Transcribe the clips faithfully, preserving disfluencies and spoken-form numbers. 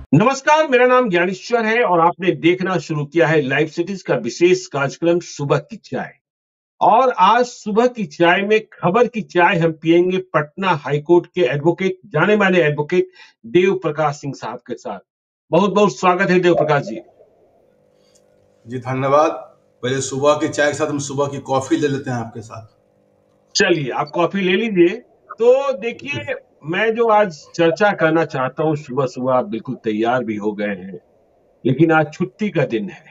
नमस्कार, मेरा नाम ज्ञानेश्वर है और आपने देखना शुरू किया है लाइव सिटीज का विशेष कार्यक्रम सुबह की चाय। और आज सुबह की चाय में खबर की चाय हम पिएंगे पटना हाईकोर्ट के एडवोकेट, जाने माने एडवोकेट देव प्रकाश सिंह साहब के साथ। बहुत बहुत स्वागत है देव प्रकाश जी। जी धन्यवाद। पहले सुबह की चाय के साथ हम सुबह की कॉफी ले लेते हैं आपके साथ। चलिए, आप कॉफी ले लीजिए। तो देखिए, मैं जो आज चर्चा करना चाहता हूँ, सुबह सुबह आप बिल्कुल तैयार भी हो गए हैं, लेकिन आज छुट्टी का दिन है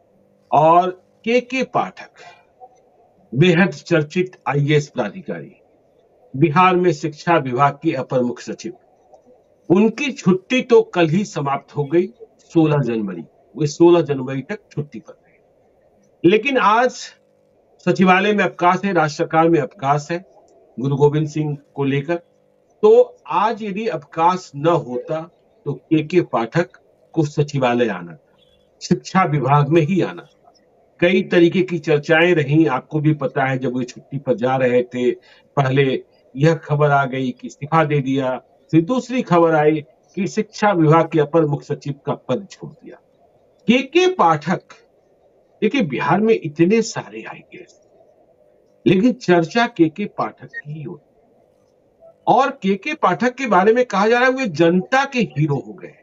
और के के पाठक बेहद चर्चित आई ए एस प्राधिकारी, बिहार में शिक्षा विभाग के अपर मुख्य सचिव, उनकी छुट्टी तो कल ही समाप्त हो गई। सोलह जनवरी, वे सोलह जनवरी तक छुट्टी पर रहे, लेकिन आज सचिवालय में अवकाश है, राज्य सरकार में अवकाश है गुरु गोविंद सिंह को लेकर। तो आज यदि अवकाश न होता तो के के पाठक को सचिवालय आना था, शिक्षा विभाग में ही आना था। कई तरीके की चर्चाएं रही, आपको भी पता है। जब वे छुट्टी पर जा रहे थे, पहले यह खबर आ गई कि इस्तीफा दे दिया, फिर दूसरी खबर आई कि शिक्षा विभाग के अपर मुख्य सचिव का पद छोड़ दिया। के के पाठक, देखिए बिहार में इतने सारे आई ए एस, लेकिन चर्चा के के पाठक की ही होती, और के के पाठक के बारे में कहा जा रहा है वे जनता के हीरो हो गए,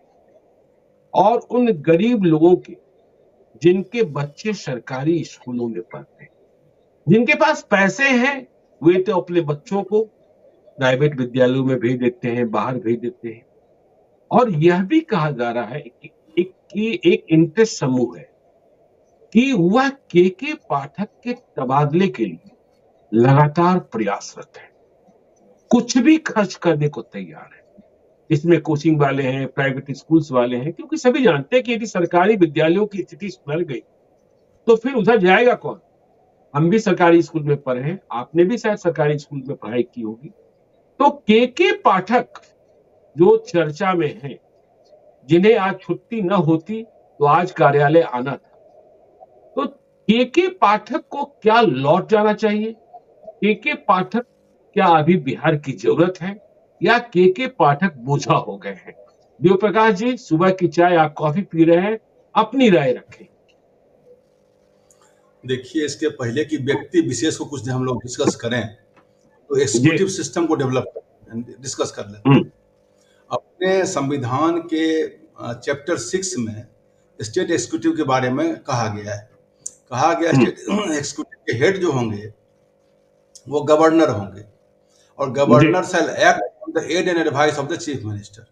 और उन गरीब लोगों के जिनके बच्चे सरकारी स्कूलों में पढ़ते हैं, जिनके पास पैसे हैं, वे तो अपने बच्चों को प्राइवेट विद्यालयों में भेज देते हैं, बाहर भेज देते हैं। और यह भी कहा जा रहा है कि एक कि एक इंटरेस्ट समूह है कि वह के के पाठक के तबादले के लिए लगातार प्रयासरत है, कुछ भी खर्च करने को तैयार है। इसमें कोचिंग वाले हैं, प्राइवेट स्कूल्स वाले हैं, क्योंकि सभी जानते हैं कि यदि सरकारी विद्यालयों की स्थिति सुधर गई तो फिर उधर जाएगा कौन। हम भी सरकारी स्कूल में पढ़े हैं, आपने भी शायद सरकारी स्कूल में पढ़ाई की होगी। तो के के पाठक जो चर्चा में हैं, जिन्हें आज छुट्टी न होती तो आज कार्यालय आना था, तो के के पाठक को क्या लौट जाना चाहिए? के के पाठक क्या अभी बिहार की जरूरत है, या के के पाठक बोझा हो गए हैं? देव प्रकाश जी, सुबह की चाय, आप कॉफी पी रहे हैं, अपनी राय रखें। देखिए, इसके पहले की व्यक्ति विशेष को कुछ हम लोग डिस्कस करें तो एग्जीक्यूटिव सिस्टम को डेवलप डिस्कस कर लेते हैं। अपने संविधान के चैप्टर सिक्स में स्टेट एग्जीक्यूटिव के बारे में कहा गया है। कहा गया स्टेट एग्जीक्यूटिव के हेड जो होंगे वो गवर्नर होंगे, और governor shall act on the aid and advice of the chief minister.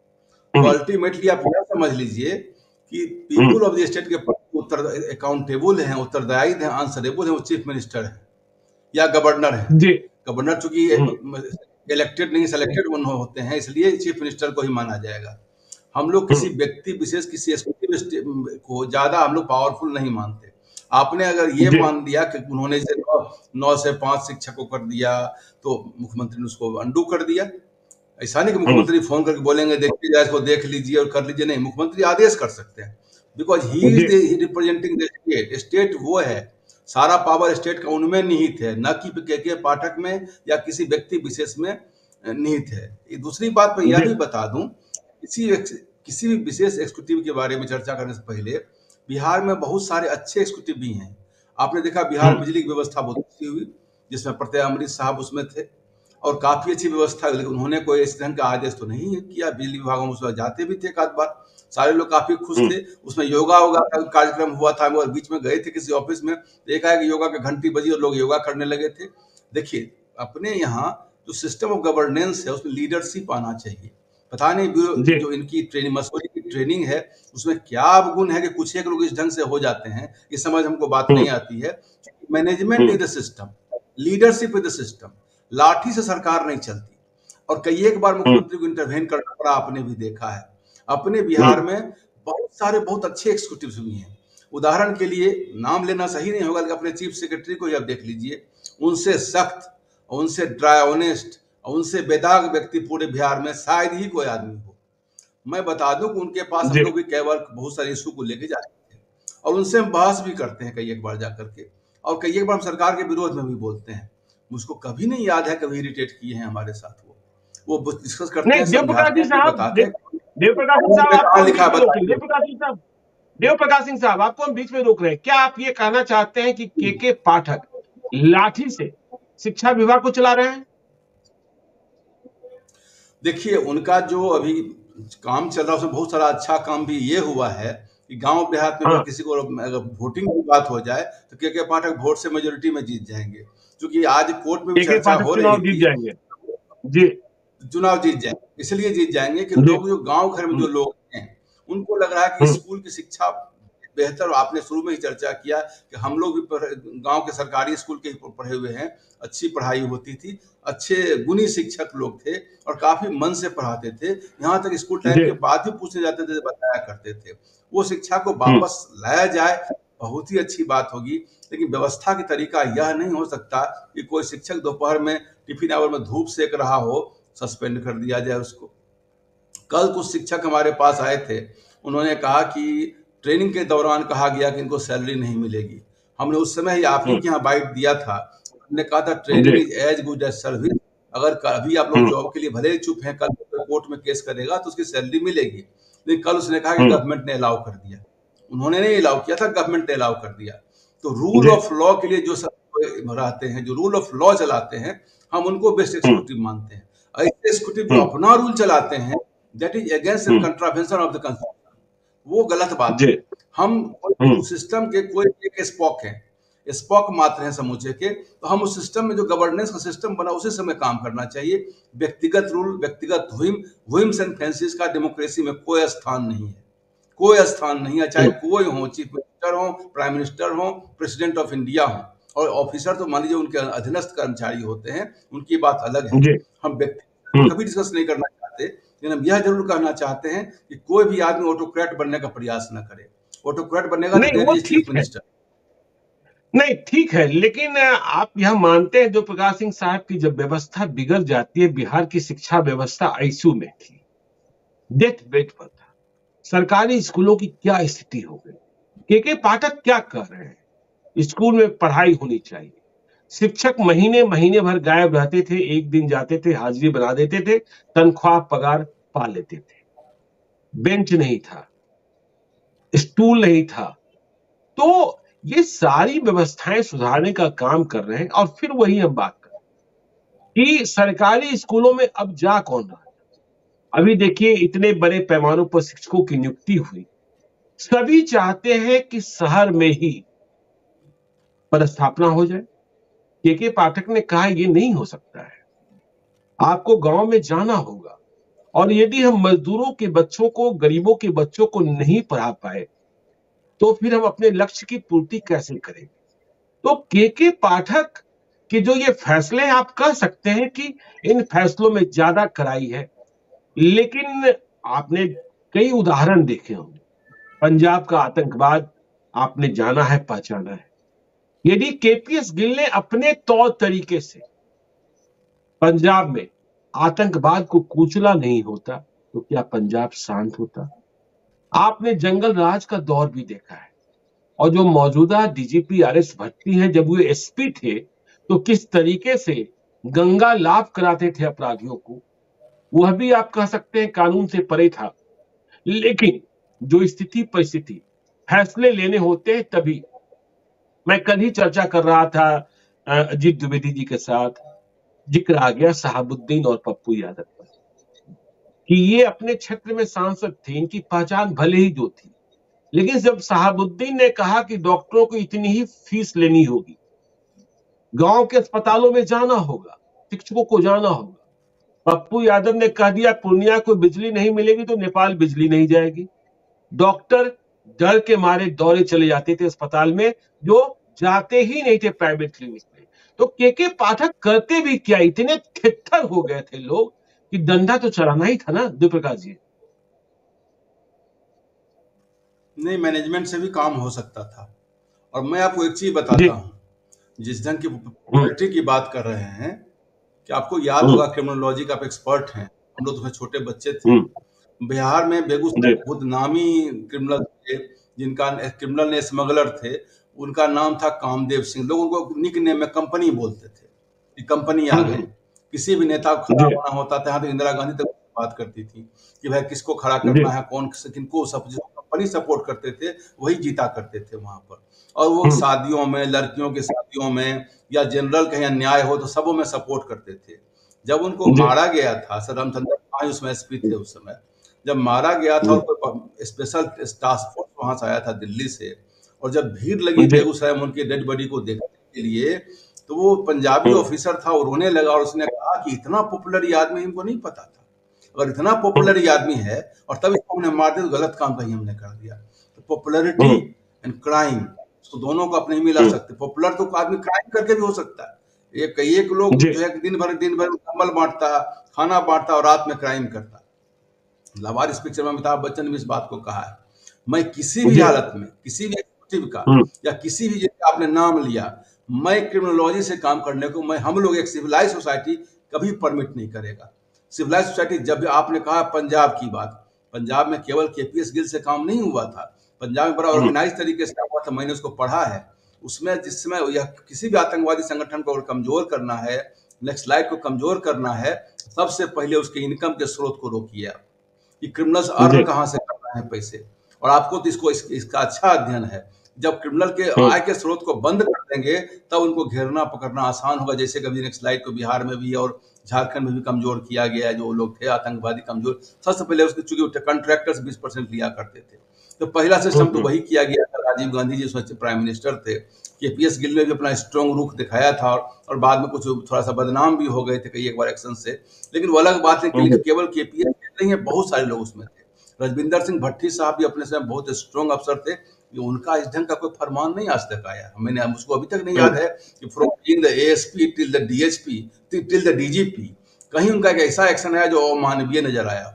तो अल्टीमेटली आप यह समझ लीजिए कि पीपुल ऑफ द स्टेट के उत्तर अकाउंटेबल हैं, उत्तरदायी हैं, आंसरेबल हैं, वो चीफ मिनिस्टर है या गवर्नर है। गवर्नर चूंकि इलेक्टेड नहीं सेलेक्टेड होते हैं, इसलिए चीफ मिनिस्टर को ही माना जाएगा। हम लोग किसी व्यक्ति विशेष, किसी एग्जीक्यूटिव को ज्यादा हम लोग पावरफुल नहीं मानते। आपने अगर ये मान लिया कि उन्होंने जैसे नौ, नौ से पांच शिक्षक को कर दिया तो मुख्यमंत्री ने उसको अंडू कर दिया। ऐसा नहीं कि मुख्यमंत्री फोन करके बोलेंगे देखिए इसको देख लीजिए और कर लीजिए, नहीं, मुख्यमंत्री आदेश कर सकते हैं, because he is representing the state. State वो है, सारा पावर स्टेट का उनमें निहित है, न कि के के पाठक में या किसी व्यक्ति विशेष में निहित है। दूसरी बात मैं यह भी बता दूं, किसी किसी भी विशेष एग्जीक्यूटिव के बारे में चर्चा करने से पहले बिहार में बहुत सारे अच्छे एग्जीक्यूटिव भी हैं। आपने देखा बिहार बिजली की व्यवस्था बहुत अच्छी हुई, जिसमें प्रत्यय अमृत साहब उसमें थे, और काफी अच्छी व्यवस्था, लेकिन उन्होंने कोई इस ढंग का आदेश तो नहीं किया। बिजली विभाग में उसमें जाते भी थे एक आध बार, सारे लोग काफी खुश थे। उसमें योगा होगा कार्यक्रम हुआ था, वो बीच में गए थे किसी ऑफिस में, देखा है कि योगा की घंटी बजी और लोग योगा करने लगे थे। देखिए, अपने यहाँ जो सिस्टम ऑफ गवर्नेंस है उसमें लीडरशिप आना चाहिए। पता नहीं जो इनकी ट्रेनिंग, मसूरी की ट्रेनिंग है, उसमें क्या अवगुण है कि कुछ एक लोग इस ढंग से हो जाते हैं, ये समझ हमको बात नहीं आती है। Management is the system, leadership is the system. लाठी से सरकार नहीं चलती, और कई एक बार मुख्यमंत्री को इंटरवेन करना पड़ा, आपने भी देखा है। अपने बिहार में बहुत सारे बहुत अच्छे एग्जीक्यूटिव्स भी हैं। उदाहरण के लिए, नाम लेना सही नहीं होगा, लेकिन अपने चीफ सेक्रेटरी को ही आप देख लीजिए, उनसे सख्त, उनसे ड्राई ऑनेस्ट, उनसे बेदाग व्यक्ति पूरे बिहार में शायद ही कोई आदमी हो। मैं बता दूं कि उनके पास हम लोग भी कई बार बहुत सारे इशू को लेके जाते हैं, और उनसे हम बहस भी करते हैं कई एक बार जाकर के, और कई एक बार हम सरकार के विरोध में भी बोलते हैं। मुझको कभी नहीं याद है कभी इरिटेट किए हैं हमारे साथ। वो वो डिस्कस करते हैं, समझाते हैं, बताते हैं। देव प्रकाश सिंह साहब, आपको हम बीच लिखा में रोक रहे हैं। देव बताइए। प्रकाश सिंह साहब, देव प्रकाश सिंह साहब, आपको हम बीच में रोक रहे हैं। क्या आप ये कहना चाहते हैं कि के के पाठक लाठी से शिक्षा विभाग को चला रहे हैं? देखिए, उनका जो अभी काम चल रहा है उसमें बहुत सारा अच्छा काम भी ये हुआ है कि गांव देहात में हाँ। अगर किसी को अगर वोटिंग की बात हो जाए तो के के पाठक वोट से मेजोरिटी में जीत जाएंगे, क्योंकि आज कोर्ट में भी के के चर्चा पाठक हो रही चुनाव जीत थी। जाएंगे। जी, चुनाव जीत जाएंगे, इसलिए जीत जाएंगे कि जी, लोग जो गांव घर में जो लोग हैं उनको लग रहा है कि हम्म, स्कूल की शिक्षा बेहतर। आपने शुरू में ही चर्चा किया कि हम लोग भी गांव के सरकारी स्कूल के ही पढ़े हुए हैं, अच्छी पढ़ाई होती थी, अच्छे गुणी शिक्षक लोग थे और काफी मन से पढ़ाते थे। यहाँ तक स्कूल टाइम जी, के बाद भी पूछने जाते थे, बताया करते थे। वो शिक्षा को हम्म, वापस लाया जाए, बहुत ही अच्छी बात होगी। लेकिन व्यवस्था की तरीका यह नहीं हो सकता कि कोई शिक्षक दोपहर में टिफिन आवर में धूप सेक रहा हो, सस्पेंड कर दिया जाए उसको। कल कुछ शिक्षक हमारे पास आए थे, उन्होंने कहा कि ट्रेनिंग के दौरान कहा गया कि इनको सैलरी नहीं मिलेगी। हमने उस समय ही आप ही हम्म, के यहाँ बाइट दिया था, हमने कहा था ट्रेनिंग जी, is as good as service. अगर अभी आप लोग हम्म, जॉब के लिए भले ही चुप हैं, कल कोर्ट में केस करेगा तो उसकी सैलरी मिलेगी। लेकिन कल उसने कहा कि हम्म, गवर्नमेंट ने अलाउ कर दिया। उन्होंने नहीं अलाउ किया था, गवर्नमेंट ने अलाउ कर दिया। तो रूल जी, ऑफ लॉ के लिए जो सब रहते हैं, जो रूल ऑफ लॉ चलाते हैं, हम उनको बेस्ट हम्म, एक्सिक्यूटिव मानते हैं। ऐसे एक्सिक्यूटिव जो हम्म, अपना रूल चलाते हैं, that is against hmm, contravention of the constitution, वो गलत बात जी, है। हम हम्म, सिस्टम के कोई एक स्पॉक है, स्पॉक मात्र हैं समूचे के, तो हम उस सिस्टम में जो गवर्नेंस का सिस्टम बना उसी समय काम करना चाहिए। व्यक्तिगत रूल, व्यक्तिगत व्हिम व्हिम्स एंड फैंसीज का डेमोक्रेसी में कोई स्थान नहीं है, कोई स्थान नहीं है। चाहे हम्म, कोई हो, चीफ मिनिस्टर हो, प्राइम मिनिस्टर हो, प्रेसिडेंट ऑफ इंडिया हो, और ऑफिसर तो मान लीजिए उनके अधीनस्थ कर्मचारी होते हैं, उनकी बात अलग है। जी, हम व्यक्ति हम्म, कभी डिस्कस नहीं करना चाहते, लेकिन हम यह जरूर कहना चाहते हैं कि कोई भी आदमी ऑटोक्रेट बनने का प्रयास न करे। ऑटोक्रेट बनेगा तो नहीं देर वो इज चीफ ठीक है, मिनिस्टर। नहीं ठीक है, लेकिन अ, आप यह मानते हैं जो प्रकाश सिंह साहब की जब व्यवस्था बिगड़ जाती है, बिहार की शिक्षा व्यवस्था आईसीयू में थी, डेथ बेड पर था, सरकारी स्कूलों की क्या स्थिति हो गई। के के पाठक क्या कर रहे हैं? स्कूल में पढ़ाई होनी चाहिए, शिक्षक महीने महीने भर गायब रहते थे, एक दिन जाते थे, हाजिरी बना देते थे, तनख्वाह पगार पा लेते थे, बेंच नहीं था, स्टूल नहीं था। तो ये सारी व्यवस्थाएं सुधारने का काम कर रहे हैं और फिर वही हम बात कर रहे हैं कि सरकारी स्कूलों में अब जा कौन रहा है। अभी देखिए इतने बड़े पैमानों पर शिक्षकों की नियुक्ति हुई, सभी चाहते हैं कि शहर में ही पदस्थापना हो जाए। के के पाठक ने कहा ये नहीं हो सकता है, आपको गांव में जाना होगा, और यदि हम मजदूरों के बच्चों को, गरीबों के बच्चों को नहीं पढ़ा पाए तो फिर हम अपने लक्ष्य की पूर्ति कैसे करेंगे। तो के के पाठक कि जो ये फैसले आप कह सकते हैं कि इन फैसलों में ज्यादा कड़ाई है, लेकिन आपने कई उदाहरण देखे होंगे। पंजाब का आतंकवाद आपने जाना है, पहचाना है। यदि के पी एस गिल ने अपने तौर तरीके से पंजाब में आतंकवाद को कुचला नहीं होता तो क्या पंजाब शांत होता? आपने जंगल राज का दौर भी देखा है, और जो मौजूदा D G P R S Bhatti हैं, जब वो एस पी थे तो किस तरीके से गंगा लाभ कराते थे अपराधियों को, वह भी आप कह सकते हैं कानून से परे था। लेकिन जो स्थिति परिस्थिति फैसले लेने होते हैं तभी। मैं कल ही चर्चा कर रहा था अजीत द्विवेदी जी के साथ, जिक्र आ गया शहाबुद्दीन और पप्पू यादव पर कि ये अपने क्षेत्र में सांसद थे, इनकी पहचान भले ही जो थी, लेकिन जब शहाबुद्दीन ने कहा कि डॉक्टरों को इतनी ही फीस लेनी होगी, गांव के अस्पतालों में जाना होगा, शिक्षकों को जाना होगा, पप्पू यादव ने कह दिया पूर्णिया को बिजली नहीं मिलेगी तो नेपाल बिजली नहीं जाएगी। डॉक्टर डर के मारे दौड़े चले जाते थे अस्पताल में, जो जाते ही नहीं थे प्राइवेट क्लिनिक में। तो के के पाठक करते भी क्या, इतने थिट्ठर हो गए थे लोग कि डंडा तो चलाना ही था ना। द्विप्रकाश जी, नहीं, मैनेजमेंट से भी काम हो सकता था। और मैं आपको एक चीज जी, बताता हूँ, जिस ढंग की हम्म, पॉलिटी की बात कर रहे हैं, कि आपको याद हम्म, होगा, क्रिमिनोलॉजी का आप एक्सपर्ट हैं, हम लोग तो छोटे बच्चे थे। हम्म, बिहार में बेगूसराय जी, बहुत नामी क्रिमिनल थे, जिनका क्रिमिनल ने स्मगलर थे, उनका नाम था कामदेव सिंह। लोग उनको निक नेम में कंपनी बोलते थे कि कंपनी आ हम्म, गए। हम्म, किसी भी नेता को खड़ा जी, होना होता था, यहाँ तो इंदिरा गांधी तक बात करती थी कि भाई किसको खड़ा करना है, कौन किनको कंपनी सपोर्ट करते थे वही जीता करते थे वहां पर। और वो शादियों में, लड़कियों की शादियों में या जनरल कहीं अन्याय हो तो सबों में सपोर्ट करते थे। जब उनको मारा गया था, सर रामचंद्र पांच उसमें एसपी थे उस समय, जब मारा गया था और स्पेशल टास्क फोर्स वहां से आया था दिल्ली से, और जब भीड़ लगी बेगूसराय में उनकी डेड बॉडी को देखने के लिए, तो वो पंजाबी ऑफिसर था और रोने लगा और उसने कहा कि इतना पॉपुलर ये आदमी हमको नहीं पता था, अगर इतना पॉपुलर ये आदमी है और तब इसको हमने मार दिया तो गलत काम कहीं हमने कर दिया। तो पॉपुलैरिटी एंड क्राइम तो दोनों को अपने ही मिला सकते। पॉपुलर तो आदमी क्राइम करके भी हो सकता है। एक एक लोग जो है दिन भर दिन भर कंबल बांटता, खाना बांटता और रात में क्राइम करता। लावारिस पिक्चर में अमिताभ बच्चन ने भी इस बात को कहा है, मैं किसी भी हालत में किसी भी एक्टिव का या किसी भी जिसका आपने नाम लिया, मैं क्रिमिनोलॉजी से काम करने को, मैं हम लोग एक सिविलाइज सोसाइटी कभी परमिट नहीं करेगा। सिविलाइज सोसाइटी, जब आपने कहा पंजाब की बात, पंजाब में केवल केपीएस गिल से काम नहीं हुआ था, पंजाब में बड़ा ऑर्गेनाइज तरीके से हुआ था, मैंने उसको पढ़ा है। उसमें जिस समय यह किसी भी आतंकवादी संगठन को कमजोर करना है, नक्सलाइट को कमजोर करना है, सबसे पहले उसके इनकम के स्रोत को रोकिए आप, कि क्रिमिनल्स अर्न कहां से कर रहे हैं पैसे। और आपको तो इसको इस, इसका अच्छा अध्ययन है। जब क्रिमिनल के आय के स्रोत को बंद कर देंगे तब उनको घेरना पकड़ना आसान होगा। जैसे कभी नक्सलाइट को बिहार में भी और झारखंड में भी कमजोर किया गया है, जो लोग थे आतंकवादी कमजोर, सबसे पहले उसके चूंकि कॉन्ट्रैक्टर्स बीस परसेंट लिया करते थे, तो पहला सिस्टम तो वही किया गया था। राजीव गांधी जी उसमें प्राइम मिनिस्टर थे, केपीएस गिल ने भी अपना स्ट्रॉन्ग रुख दिखाया था और बाद में कुछ थोड़ा सा बदनाम भी हो गए थे कई एक बार एक्शन से, लेकिन वो अलग बात है कि केवल केपीएस नहीं है, बहुत सारे लोग उसमें थे। रजविंदर सिंह भट्टी साहब भी अपने समय बहुत स्ट्रॉन्ग अफसर थे, उनका इस ढंग का कोई फरमान नहीं आज तक आया। मैंने उसको अभी तक नहीं याद है कि from being the ASP till the DSP till the DGP कहीं उनका एक ऐसा एक्शन है जो अमानवीय नजर आया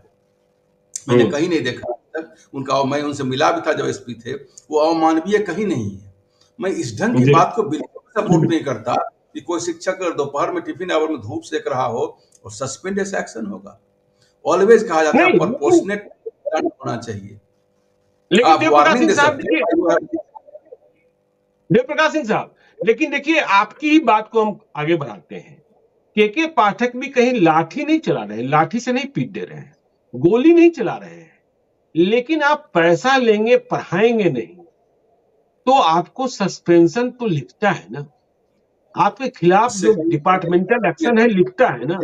हो। मैंने कहीं नहीं देखा तक उनका, मैं उनसे मिला भी था जब एसपी थे, वो अमानवीय कहीं नहीं है। मैं इस ढंग की बात को बिल्कुल सपोर्ट नहीं करता कि कोई शिक्षक दोपहर में टिफिन आवर में धूप सेक रहा हो और सस्पेंड ऐसा एक्शन होगा। ऑलवेज कहा जाता है प्रोपोर्शनेट होना चाहिए। लेकिन देवप्रकाश सिंह साहब देखिए, देवप्रकाश सिंह साहब लेकिन देखिए आपकी ही बात को हम आगे बढ़ाते हैं। के के पाठक भी कहीं लाठी नहीं चला रहे, लाठी से नहीं पीट दे रहे हैं, गोली नहीं चला रहे हैं, लेकिन आप पैसा लेंगे पढ़ाएंगे नहीं तो आपको सस्पेंशन तो लिखता है ना, आपके खिलाफ जो डिपार्टमेंटल एक्शन है लिखता है ना।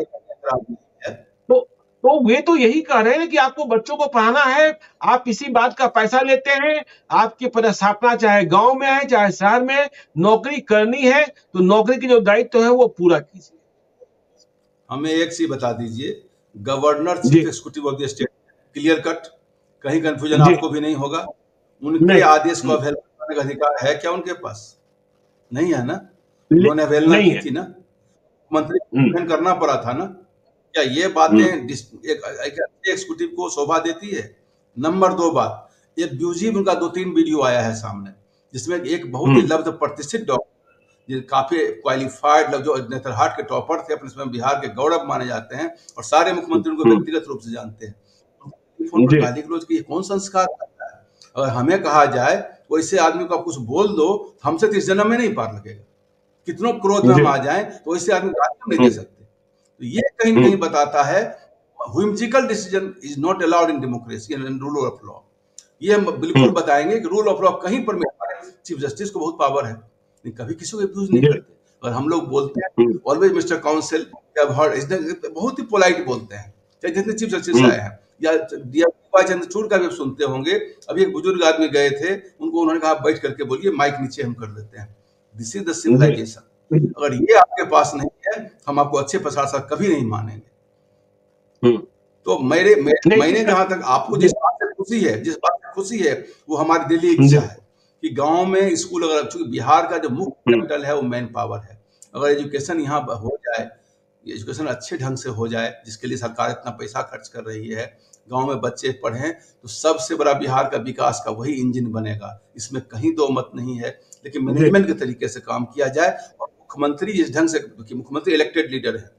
तो तो वे तो यही कह रहे हैं कि आपको बच्चों को पढ़ाना है, आप इसी बात का पैसा लेते हैं, आपकी पदस्थापना चाहे गांव में है चाहे शहर में, नौकरी करनी है तो नौकरी की जो दायित्व है वो पूरा कीजिए। हमें एक चीज बता दीजिए, governor chief executive of the state, clear cut, कहीं कंफ्यूजन आपको भी नहीं होगा। उनके आदेश को अवहेलना करने का अधिकार है क्या उनके पास? नहीं है ना, उन्होंने अवहेलना की थी ना, मंत्री करना पड़ा था ना। क्या ये बातें एक एग्जीक्यूटिव को शोभा देती है? नंबर दो बात, एक ब्यूजिव उनका दो तीन वीडियो आया है सामने, जिसमें एक बहुत ही लब्ध प्रतिष्ठित डॉक्टर, काफी क्वालिफाइड लोग जो नेतरहाट के टॉपर थे, अपने समय बिहार के गौरव माने जाते हैं और सारे मुख्यमंत्री उनको व्यक्तिगत रूप से जानते हैं, फोन पर गाली गलौज की कौन संस्कार करता है? अगर हमें कहा जाए वैसे आदमी को आप कुछ बोल दो, हमसे तो इस जन्म में नहीं पार लगेगा। कितनों क्रोध में हम आ जाए तो वैसे आदमी गाली नहीं दे सकते। तो ये कहीं न कहीं बताता है whimsical decision is not allowed in democracy and rule of law। ये हम बिल्कुल बताएंगे कि रूल ऑफ लॉ कहीं पर चीफ जस्टिस को बहुत पावर है, लेकिन कभी किसी को अब्यूज नहीं करते। और हम लोग बोलते हैं ऑलवेज मिस्टर काउंसिल, बहुत ही पोलाइट बोलते हैं, चाहे जितने चीफ जस्टिस आए हैं या डीवाई चंद्रचूड़ का भी सुनते होंगे। अभी एक बुजुर्ग आदमी गए थे, उनको उन्होंने कहा बैठ करके बोलिए, माइक नीचे हम कर देते हैं। This is the civilisation. अगर ये आपके पास नहीं है, हम आपको अच्छे प्रशासक कभी नहीं मानेंगे। तो मेरे मैंने जहां तक आपको जिस बात से खुशी है जिस बात से खुशी है वो हमारी दिली इच्छा है कि गांव में स्कूल, अगर चूंकि बिहार का जो मुख्य कैपिटल है वो मैन पावर है, अगर एजुकेशन यहाँ हो जाए, एजुकेशन अच्छे ढंग से हो जाए, जिसके लिए सरकार इतना पैसा खर्च कर रही है, गांव में बच्चे पढ़ें तो सबसे बड़ा बिहार का विकास का वही इंजन बनेगा। इसमें कहीं दो मत नहीं है। लेकिन मैनेजमेंट के तरीके से काम किया जाए और मुख्यमंत्री जिस ढंग से, मुख्यमंत्री इलेक्टेड लीडर है,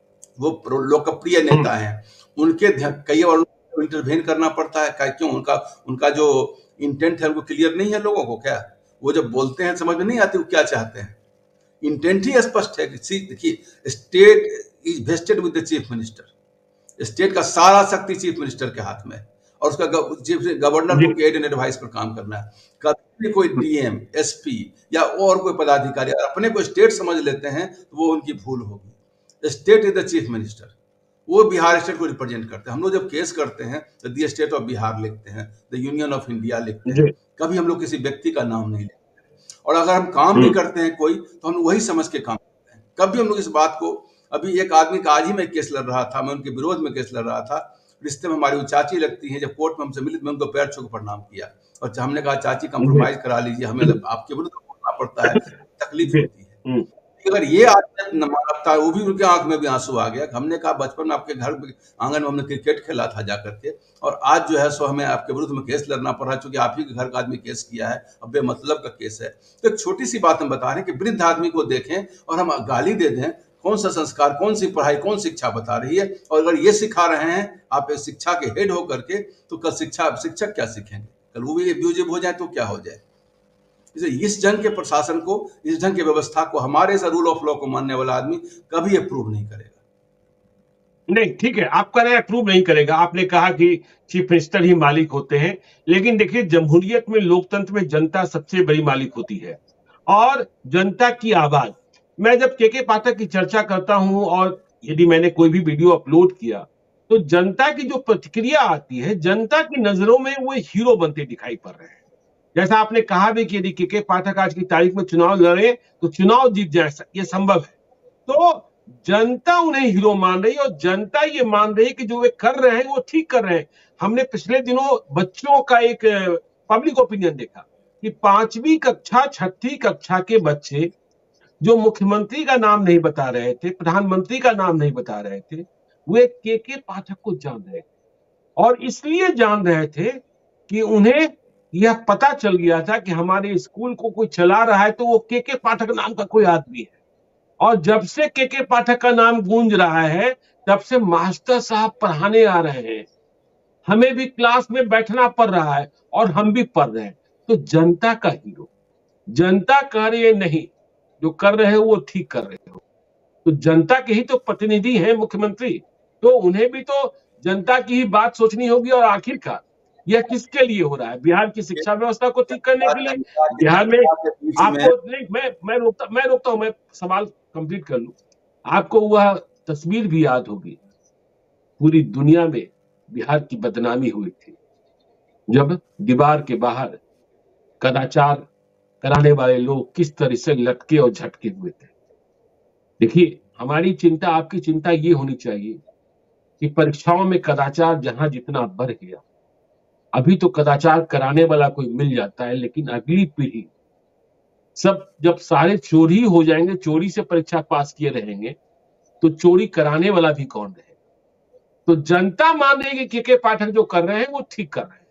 वो लोकप्रिय नेता है, उनके कई बार इंटरवेन करना पड़ता है। क्यों? उनका उनका जो इंटेंट है उनको क्लियर नहीं है लोगों को। क्या वो जब बोलते हैं समझ में नहीं आती वो क्या चाहते हैं। इंटेंट ही स्पष्ट है कि देखिए, state is vested with the chief minister, state का सारा शक्ति चीफ मिनिस्टर के हाथ में, और उसका गवर्नर को एड एंड एडवाइस पर काम करना है। कभी भी कोई डीएम, एसपी या और कोई पदाधिकारी अपने को स्टेट समझ लेते हैं तो वो उनकी भूल होगी। State is the chief minister, वो बिहार स्टेट को रिप्रेजेंट करते हैं। हम लोग जब केस करते हैं तो द स्टेट ऑफ बिहार लिखते हैं, द यूनियन ऑफ इंडिया लिखते हैं, कभी हम लोग किसी व्यक्ति का नाम नहीं लिखते। और अगर हम काम भी करते हैं कोई, तो हम वही समझ के काम करते हैं। कभी हम लोग इस बात को, अभी एक आदमी का आज ही मैं केस लड़ रहा था, मैं उनके विरोध में केस लड़ रहा था, रिश्ते में हमारी वो चाची लगती है, जब कोर्ट में हमसे मिली मैं उनको पैर छू के प्रणाम किया और हमने कहा चाची कंप्रोमाइज करा लीजिए, हमें आपके विरुद्ध बोलना पड़ता है, तकलीफ होती है। अगर ये आदमी मानवता, वो भी उनके आंख में भी आंसू आ गया। हमने कहा बचपन में आपके घर आंगन में हमने क्रिकेट खेला था जाकर के, और आज जो है सो हमें आपके विरुद्ध में केस लड़ना पड़ रहा है, चूंकि आप ही के घर का आदमी केस किया है, अब बेमतलब का केस है। तो एक छोटी सी बात हम बता रहे हैं कि वृद्ध आदमी को देखें और हम गाली दे दें, कौन सा संस्कार, कौन सी पढ़ाई, कौन शिक्षा बता रही है? और अगर ये सिखा रहे हैं आप शिक्षा के हेड होकर के, तो कल शिक्षा शिक्षक क्या सीखेंगे? कल वो भी एब्यूजिव हो जाए तो क्या हो जाए? इस ढंग के प्रशासन को, इस ढंग की व्यवस्था को हमारे से रूल ऑफ लॉ को मानने वाला आदमी कभी अप्रूव नहीं करेगा। नहीं, ठीक है, आप कह रहे हैं अप्रूव नहीं करेगा। आपने कहा कि चीफ मिनिस्टर ही मालिक होते हैं, लेकिन देखिए जमहूरियत में, लोकतंत्र में जनता सबसे बड़ी मालिक होती है और जनता की आवाज। मैं जब के के पाठक की चर्चा करता हूं और यदि मैंने कोई भी वीडियो अपलोड किया तो जनता की जो प्रतिक्रिया आती है, जनता की नजरों में वो हीरो बनते दिखाई पड़ रहे हैं। जैसा आपने कहा भी कि यदि के के पाठक आज की तारीख में चुनाव लड़े तो चुनाव जीत जाए, ये संभव है। तो जनता उन्हें हीरो मान रही है और जनता ये मान रही है कि जो वे कर रहे हैं वो ठीक कर रहे हैं। हमने पिछले दिनों बच्चों का एक पब्लिक ओपिनियन देखा कि पांचवी कक्षा, छठी कक्षा के बच्चे जो मुख्यमंत्री का नाम नहीं बता रहे थे, प्रधानमंत्री का नाम नहीं बता रहे थे, वे के के पाठक को जान रहे थे। और इसलिए जान रहे थे कि उन्हें यह पता चल गया था कि हमारे स्कूल को कोई चला रहा है तो वो के के पाठक नाम का कोई आदमी है। और जब से के के पाठक का नाम गूंज रहा है, तब से मास्टर साहब पढ़ाने आ रहे हैं, हमें भी क्लास में बैठना पड़ रहा है और हम भी पढ़ रहे हैं। तो जनता का हीरो, जनता कह रही है नहीं, जो कर रहे हो वो ठीक कर रहे हो। तो जनता के ही तो प्रतिनिधि हैं मुख्यमंत्री, तो उन्हें भी तो जनता की ही बात सोचनी होगी। और आखिरकार यह किसके लिए हो रहा है? बिहार की शिक्षा व्यवस्था को ठीक करने के लिए। बिहार में आपको नहीं, मैं मैं रोकता मैं रोकता हूं, मैं सवाल कंप्लीट कर लूं। आपको वह तस्वीर भी याद होगी, पूरी दुनिया में बिहार की बदनामी हुई थी जब दीवार के बाहर कदाचार कराने वाले लोग किस तरह से लटके और झटके हुए थे। देखिए, हमारी चिंता, आपकी चिंता ये होनी चाहिए कि परीक्षाओं में कदाचार जहां जितना बढ़ गया, अभी तो कदाचार कराने वाला कोई मिल जाता है, लेकिन अगली पीढ़ी सब जब सारे चोरी हो जाएंगे, चोरी से परीक्षा पास किए रहेंगे, तो चोरी कराने वाला भी कौन रहे? तो जनता मान रही है कि के के पाठक जो कर रहे हैं वो ठीक कर रहे हैं।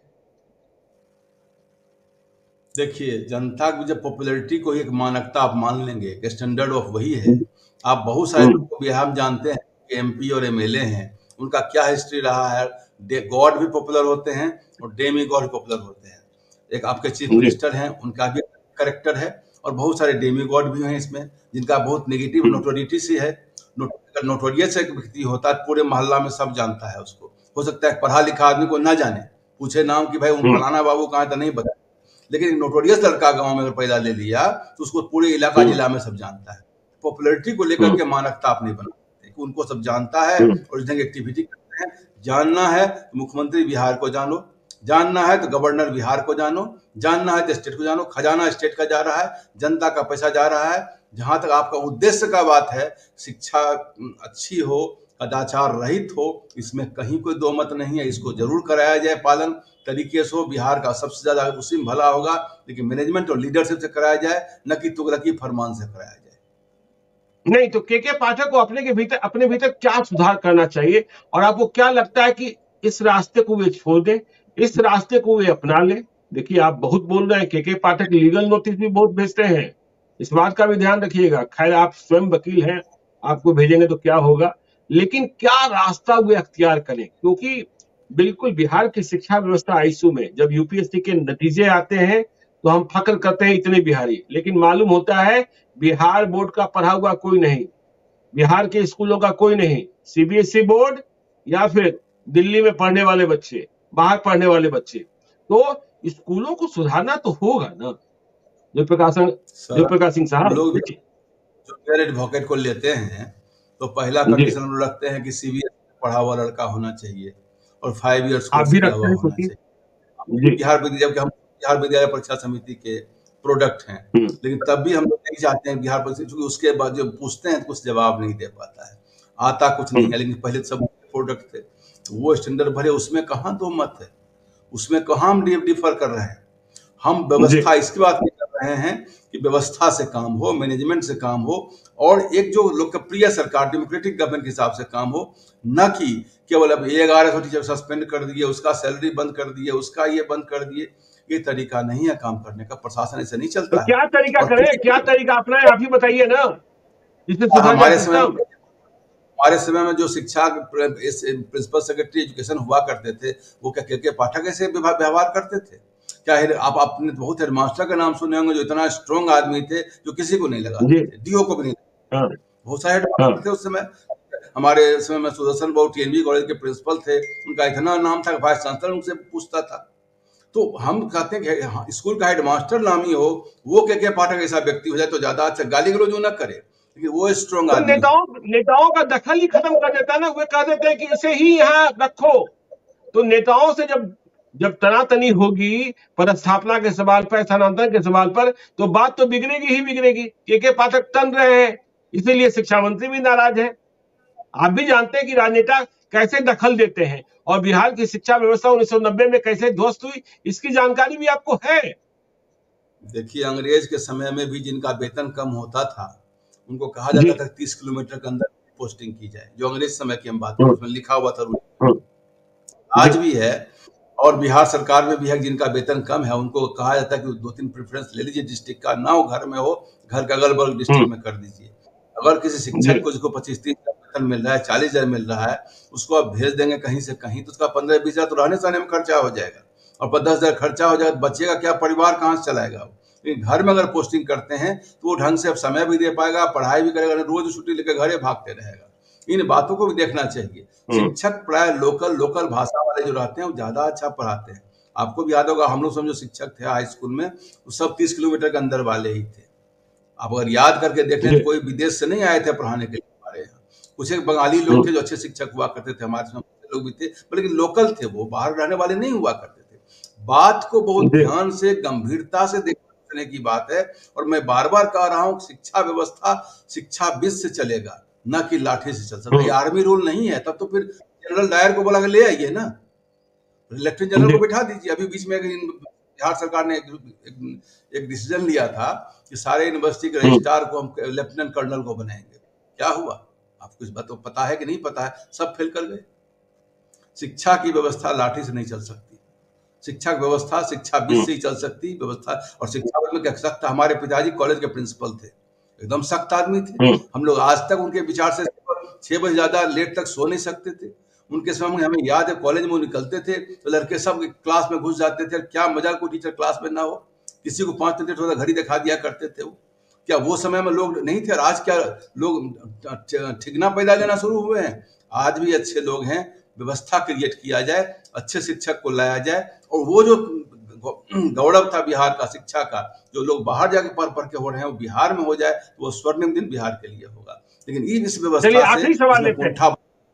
देखिए, जनता की जब पॉपुलैरिटी को एक मानकता आप मान लेंगे, एक स्टैंडर्ड ऑफ वही है। आप बहुत सारे लोगों को भी हम जानते हैं कि एमपी और एमएलए हैं, उनका क्या हिस्ट्री रहा है। गॉड भी पॉपुलर होते हैं और डेमी गॉड भी पॉपुलर होते हैं। एक आपके चीफ मिनिस्टर हैं, उनका भी करेक्टर है, और बहुत सारे डेमी गॉड भी हैं इसमें, जिनका बहुत नेगेटिव नोटोरिटी सी है। नोटोरियस एक व्यक्ति होता है, पूरे मोहल्ला में सब जानता है उसको। हो सकता है पढ़ा लिखा आदमी को ना जाने, पूछे नाम कि भाई उन फलाना बाबू कहाँ था, नहीं पता, लेकिन नोटोरियस लड़का गांव में अगर पैदा ले लिया तो उसको पूरे इलाका जिला में सब जानता है। पॉपुलैरिटी को लेकर के मानकता आप नहीं बना सकते, उनको सब जानता है और इस ढंग एक्टिविटी करते हैं। जानना है तो मुख्यमंत्री बिहार को जानो, जानना है तो गवर्नर बिहार को जानो, जानना है तो स्टेट को जानो। खजाना स्टेट का जा रहा है, जनता का पैसा जा रहा है। जहां तक आपका उद्देश्य का बात है, शिक्षा अच्छी हो, कदाचार रहित हो, इसमें कहीं कोई दो मत नहीं है। इसको जरूर कराया जाए पालन तरीके से हो, बिहार का सबसे ज्यादा उसी में भला होगा, लेकिन मैनेजमेंट और लीडरशिप से कराया जाए, न कि तुगलकी फरमान से कराया जाए। नहीं तो के के पाठक को अपने के भीतर, अपने भीतर क्या सुधार करना चाहिए, और आपको क्या लगता है कि इस रास्ते को वे छोड़ दें, इस रास्ते को वे अपना लें? देखिए, आप बहुत बोल रहे हैं, के के पाठक लीगल नोटिस भी बहुत भेजते हैं, इस बात का भी ध्यान रखिएगा। खैर, आप स्वयं वकील हैं, आपको भेजेंगे तो क्या होगा, लेकिन क्या रास्ता वे अख्तियार करें? क्योंकि बिल्कुल बिहार की शिक्षा व्यवस्था आईसीयू में, जब यूपीएससी के नतीजे आते हैं तो हम फक्र करते हैं इतने बिहारी, लेकिन मालूम होता है बिहार बोर्ड का पढ़ा हुआ कोई नहीं, बिहार के स्कूलों का कोई नहीं। सीबीएसई बोर्ड या फिर दिल्ली में पढ़ने वाले बच्चे, बाहर पढ़ने वाले बच्चे। तो स्कूलों को सुधारना तो होगा ना जयप्रकाश जयप्रकाश सिंह साहब। लोग जो एडवोकेट को लेते हैं तो पहला कंडीशन हम रखते हैं कि सीबीएसई पढ़ा हुआ लड़का होना चाहिए और फाइव इयर्स आप भी किया रखते हुआ हैं होना चाहिए। बिहार विद्यालय जबकि हम बिहार विद्यालय परीक्षा समिति के प्रोडक्ट हैं, लेकिन तब भी हम लोग नहीं चाहते हैं बिहार परीक्षा, क्योंकि उसके बाद जो पूछते हैं कुछ जवाब नहीं दे पाता है, आता कुछ नहीं है। लेकिन पहले सब प्रोडक्ट थे तो वो स्टैंडर्ड भरे, उसमें कहाँ दो मत है, उसमें कहाँ हम डिफर कर रहे हैं। हम व्यवस्था इसकी बात नहीं कर रहे हैं कि व्यवस्था से काम हो, मैनेजमेंट से काम हो, और एक जो लोकप्रिय सरकार डेमोक्रेटिक गवर्नमेंट के हिसाब से काम हो, न कि केवल अब ग्यारह सौ टीचर सस्पेंड कर दिए, उसका सैलरी बंद कर दिए, उसका ये बंद कर दिए। ये तरीका नहीं है काम करने का, प्रशासन ऐसे नहीं चलता। तो क्या तरीका करें, क्या तरीका अपनाएं, आप ही बताइए ना, जिससे सुधार हमारे समय हमारे समय में जो शिक्षा प्रिंसिपल सेक्रेटरी एजुकेशन हुआ करते थे, वो क्या के के पाठक ऐसे व्यवहार करते थे क्या? आप आपने बहुत हेडमास्टर का नाम सुने होंगे जो इतना स्ट्रॉन्ग आदमी थे, जो किसी को नहीं लगाते थे, डीओ को भी नहीं लगाते। बहुत सारे हेडमास्टर थे उस समय। हमारे समय में सुदर्शन बाबू टीएनबी कॉलेज के प्रिंसिपल थे, उनका इतना नाम था, वाइस चांसलर उनसे पूछता था। तो हम कहते हैं कि स्कूल का हेडमास्टर नामी हो, वो के के पाठक ऐसा व्यक्ति हो जाए तो ज्यादा अच्छा, गाली गलौज जो न करे, लेकिन वो स्ट्रॉन्ग आदमी। नेताओं नेताओं का दखल ही खत्म कर देता है ना, वे कह देते हैं कि इसे ही यहाँ रखो। तो नेताओं से जब जब तनातनी होगी पदस्थापना के सवाल पर, स्थानांतरण के सवाल पर, तो बात तो बिगड़ेगी ही बिगड़ेगी। के के पाठक तन रहे हैं, इसीलिए शिक्षा मंत्री भी नाराज है। आप भी जानते हैं कि राजनेता कैसे दखल देते हैं, और बिहार की शिक्षा व्यवस्था उन्नीस सौ नब्बे में कैसे ध्वस्त हुई, इसकी जानकारी भी आपको है। देखिए, अंग्रेज के समय में भी जिनका वेतन कम होता था, उनको कहा जाता था तीस किलोमीटर के अंदर पोस्टिंग की जाए। जो अंग्रेज समय की हम बात करें, उसमें लिखा हुआ था, आज भी है। और बिहार सरकार में भी है, जिनका वेतन कम है उनको कहा जाता है कि दो तीन प्रेफरेंस ले लीजिए डिस्ट्रिक्ट का, ना हो घर में हो, घर के अगल बगल डिस्ट्रिक्ट में कर दीजिए। अगर किसी शिक्षक को जिसको पच्चीस तीस हजार वेतन मिल रहा है, चालीस हजार मिल रहा है, उसको आप भेज देंगे कहीं से कहीं, तो उसका पंद्रह बीस हजार तो रहने सहने में खर्चा हो जाएगा, और दस हजार खर्चा हो जाएगा, बचेगा क्या? परिवार कहाँ से चलाएगा? घर में अगर पोस्टिंग करते हैं तो वो ढंग से अब समय भी दे पाएगा, पढ़ाई भी करेगा, रोज छुट्टी लेकर घरे भागते रहेगा। इन बातों को भी देखना चाहिए। शिक्षक प्राय लोकल लोकल भाषा वाले जो रहते हैं वो ज्यादा अच्छा पढ़ाते हैं। आपको भी याद होगा, हम लोग समझो शिक्षक थे हाई स्कूल में, वो सब तीस किलोमीटर के अंदर वाले ही थे। आप अगर याद करके देखें तो कोई विदेश से नहीं आए थे पढ़ाने के लिए हमारे यहाँ। कुछ एक बंगाली लोग थे जो अच्छे शिक्षक हुआ करते थे, हमारे लोग भी थे, लेकिन लोकल थे, वो बाहर रहने वाले नहीं हुआ करते थे। बात को बहुत ध्यान से गंभीरता से देखने की बात है। और मैं बार बार कह रहा हूँ, शिक्षा व्यवस्था शिक्षा वित्त से चलेगा, न कि लाठी से चल सकता है। आर्मी रूल नहीं है, तब तो फिर जनरल डायर को बोला के ले आइए ना, लेफ्टिनेंट जनरल को बिठा दीजिए। अभी बीच में बिहार सरकार ने एक, एक डिसीजन लिया था कि सारे यूनिवर्सिटी के रजिस्ट्रार को हम लेफ्टिनेंट कर्नल को बनाएंगे। क्या हुआ? आपको कुछ बात तो पता है कि नहीं पता है? सब फेल कर गए। शिक्षा की व्यवस्था लाठी से नहीं चल सकती। शिक्षा व्यवस्था शिक्षा वित्त से ही चल सकती व्यवस्था। और शिक्षा में क्या सकता, हमारे पिताजी कॉलेज के प्रिंसिपल थे, एकदम सख्त आदमी थे। हम लोग आज तक उनके विचार से छह बजे ज्यादा लेट तक सो नहीं सकते थे। उनके समय में हमें याद है, कॉलेज में निकलते थे तो लड़के सब क्लास में घुस जाते थे। क्या मजा, कोई टीचर क्लास में ना हो, किसी को पांच मिनट थोड़ा घड़ी दिखा दिया करते थे। वो क्या वो समय में लोग नहीं थे? और आज क्या लोग ठिकना पैदा लेना शुरू हुए हैं? आज भी अच्छे लोग हैं। व्यवस्था क्रिएट किया जाए, अच्छे शिक्षक को लाया जाए, और वो जो गौरव था बिहार का शिक्षा का, जो लोग बाहर जाके पढ़ पढ़ के हो रहे हैं, वो बिहार में हो जाए तो वो स्वर्णिम दिन बिहार के लिए होगा। लेकिन इस व्यवस्था आखिरी सवाल लेते हैं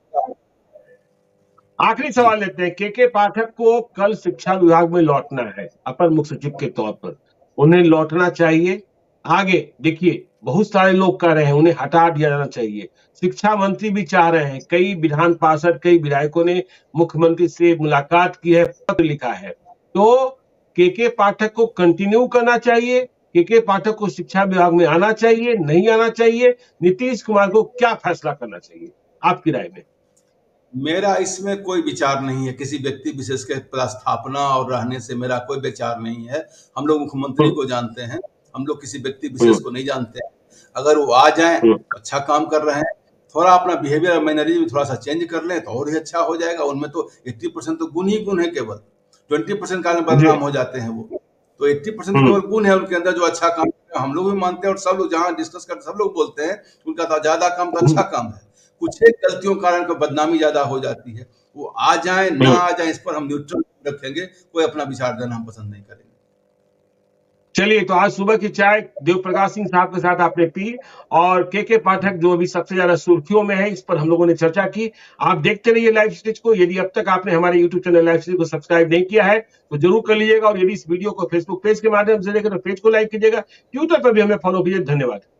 आखिरी सवाल लेते हैं के के पाठक को कल शिक्षा विभाग में लौटना है अपर मुख्य सचिव के तौर पर, उन्हें लौटना चाहिए। आगे देखिए, बहुत सारे लोग कह रहे हैं उन्हें हटा दिया जाना चाहिए। शिक्षा मंत्री भी चाह रहे हैं, कई विधान पार्षद, कई विधायकों ने मुख्यमंत्री से मुलाकात की है, पत्र लिखा है। तो के के पाठक को कंटिन्यू करना चाहिए, के के पाठक को शिक्षा विभाग में आना चाहिए, नहीं आना चाहिए? नीतीश कुमार को क्या फैसला करना चाहिए आपकी राय में? मेरा इसमें कोई विचार नहीं है। किसी व्यक्ति विशेष के पदस्थापना और रहने से मेरा कोई विचार नहीं है। हम लोग मुख्यमंत्री को जानते हैं, हम लोग किसी व्यक्ति विशेष को नहीं जानते हैं। अगर वो आ जाएं, अच्छा काम कर रहे हैं, थोड़ा अपना बिहेवियर और मैनरिज्म थोड़ा सा चेंज कर लें तो और ही अच्छा हो जाएगा। उनमें तो अस्सी परसेंट तो गुण ही गुण है, केवल बीस परसेंट कारण बदनाम हो जाते हैं वो। तो अस्सी परसेंट केवल गुण है उनके अंदर जो अच्छा काम है। हम लोग भी मानते हैं, और सब लोग जहाँ डिस्कस करते सब लोग बोलते हैं उनका तो ज्यादा काम तो अच्छा काम है। कुछ एक गलतियों के कारण बदनामी ज्यादा हो जाती है। वो आ जाए ना आ जाए, इस पर हम न्यूट्रल रखेंगे, कोई अपना विचार देना हम पसंद नहीं करेंगे। चलिए, तो आज सुबह की चाय देव प्रकाश सिंह साहब के साथ आपने पी, और के के पाठक जो अभी सबसे ज्यादा सुर्खियों में है, इस पर हम लोगों ने चर्चा की। आप देखते रहिए लाइव स्टेज को। यदि अब तक आपने हमारे यूट्यूब चैनल लाइव स्टेज को सब्सक्राइब नहीं किया है तो जरूर कर लीजिएगा, और यदि इस वीडियो को फेसबुक पेज के माध्यम से देखें तो पेज को लाइक कीजिएगा, ट्विटर पर भी हमें फॉलो कीजिए। धन्यवाद।